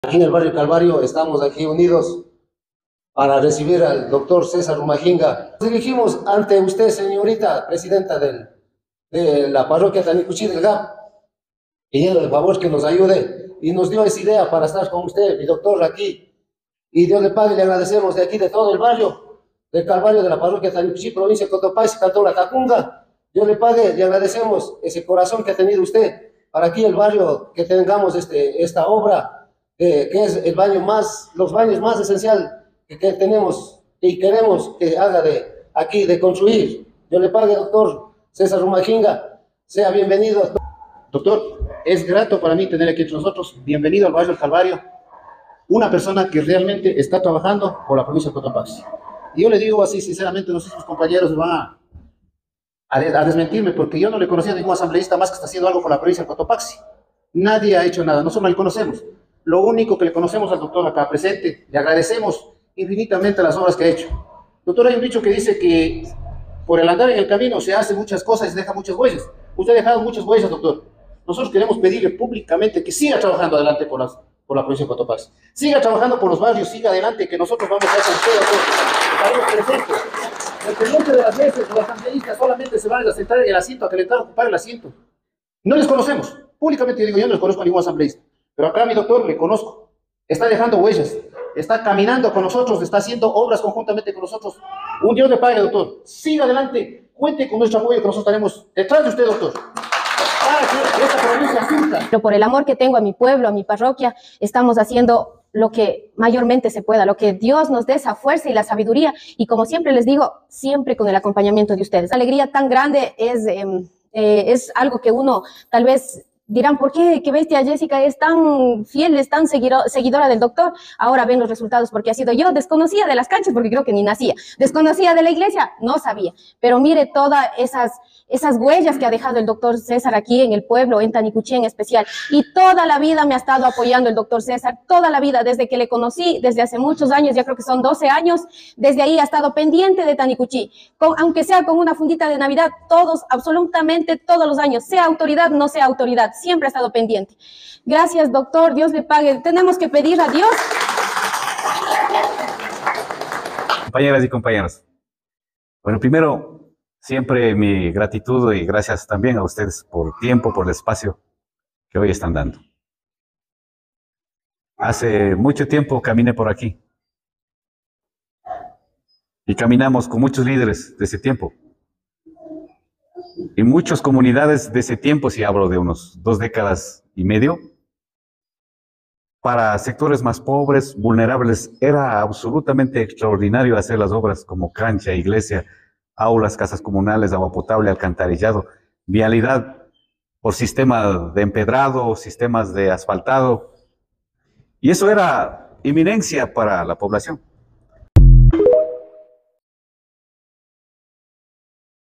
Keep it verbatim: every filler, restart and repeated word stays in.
Aquí en el barrio Calvario estamos aquí unidos para recibir al doctor César Rumajinga. Nos dirigimos ante usted, señorita presidenta del, de la parroquia Tanicuchí del G A P, pidiendo el favor que nos ayude y nos dio esa idea para estar con usted, mi doctor, aquí. Y Dios le pague, le agradecemos de aquí, de todo el barrio, del Calvario de la parroquia Tanicuchí, provincia de Cotopaxi, Cantón La Tacunga. Dios le pague, le agradecemos ese corazón que ha tenido usted para aquí el barrio, que tengamos este, esta obra. Eh, que es el baño más, los baños más esencial que, que tenemos y queremos que haga de aquí, de construir. Yo le pague, doctor César Rumajinga, sea bienvenido. Doctor, es grato para mí tener aquí entre nosotros, bienvenido al barrio del Calvario, una persona que realmente está trabajando por la provincia de Cotopaxi. Y yo le digo así, sinceramente, no sé si mis compañeros me van a, a, a desmentirme, porque yo no le conocía a ningún asambleísta más que está haciendo algo por la provincia de Cotopaxi. Nadie ha hecho nada, nosotros no le conocemos. Lo único que le conocemos al doctor acá presente, le agradecemos infinitamente las obras que ha hecho. Doctor, hay un dicho que dice que por el andar en el camino se hacen muchas cosas y se dejan muchas huellas. Usted ha dejado muchas huellas, doctor. Nosotros queremos pedirle públicamente que siga trabajando adelante por, las, por la provincia de Cotopaxi. Siga trabajando por los barrios, siga adelante, que nosotros vamos a hacer usted, doctor. Estaremos presentes. El presidente de las veces, los asambleístas solamente se van a sentar en el asiento, a calentar, a ocupar el asiento. No les conocemos. Públicamente digo, yo no les conozco a ningún asambleísta. Pero acá mi doctor le conozco, está dejando huellas, está caminando con nosotros, está haciendo obras conjuntamente con nosotros. Un Dios le pague, doctor. Siga adelante, cuente con nuestro apoyo, que nosotros estaremos detrás de usted, doctor. Para que esta provincia surja. Pero por el amor que tengo a mi pueblo, a mi parroquia, estamos haciendo lo que mayormente se pueda, lo que Dios nos dé esa fuerza y la sabiduría. Y como siempre les digo, siempre con el acompañamiento de ustedes. La alegría tan grande es, eh, eh, es algo que uno tal vez... Dirán, ¿por qué? ¿Qué bestia Jessica es tan fiel, es tan seguido, seguidora del doctor? Ahora ven los resultados, porque ha sido yo, desconocía de las canchas, porque creo que ni nacía. Desconocía de la iglesia, no sabía. Pero mire todas esas, esas huellas que ha dejado el doctor César aquí en el pueblo, en Tanicuchí en especial. Y toda la vida me ha estado apoyando el doctor César, toda la vida, desde que le conocí, desde hace muchos años, ya creo que son doce años, desde ahí ha estado pendiente de Tanicuchí. Con, aunque sea con una fundita de Navidad, todos, absolutamente todos los años, sea autoridad, no sea autoridad, siempre ha estado pendiente. Gracias, doctor, Dios le pague. Tenemos que pedir a Dios. Compañeras y compañeros, bueno, primero, siempre mi gratitud y gracias también a ustedes por el tiempo, por el espacio que hoy están dando. Hace mucho tiempo caminé por aquí y caminamos con muchos líderes de ese tiempo. Y muchas comunidades de ese tiempo, si hablo de unos dos décadas y medio, para sectores más pobres, vulnerables, era absolutamente extraordinario hacer las obras como cancha, iglesia, aulas, casas comunales, agua potable, alcantarillado, vialidad por sistema de empedrado, sistemas de asfaltado. Y eso era eminencia para la población.